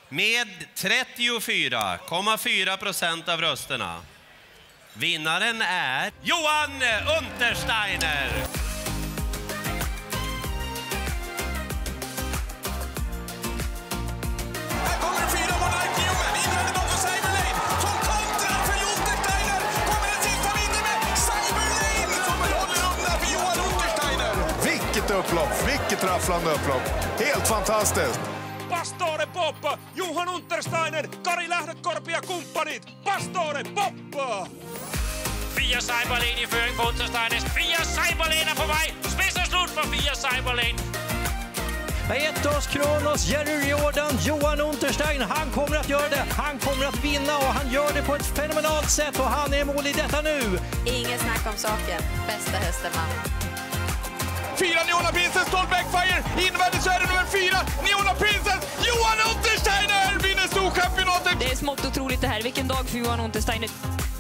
med 34,4% av rösterna. Vinnaren är Johan Untersteiner. Här kommer 4 Monarkium, invändigt mot Cyberlane, som kontrar för Untersteiner. Kommer den sista vinner med Cyberlane, som håller undan för Johan Untersteiner. Vilket upplopp, vilket rafflande upplopp. Helt fantastiskt. Pastore Poppa, Johan Untersteiner, Kari Lähdekorpi ja kumppanit. Pastore Poppa! Fia Cyberlane i føring på Untersteiner. Fia Cyberlane er på vej. Spids og slut for Fia Cyberlane. Ettos Kronos, Jerry Jordan, Johan Untersteiner, han kommer att göra det, han kommer att vinna och han gör det på ett fenomenalt sätt och han är mål i detta nu. Ingen snack om saken, bästa hästen man. 4 Neona Princess, 12 Backfire, invändigt så är det nummer 4, Neona Princess, Johan Untersteiner vinner storchampionatet! Det är smått otroligt det här, vilken dag för Johan Untersteiner.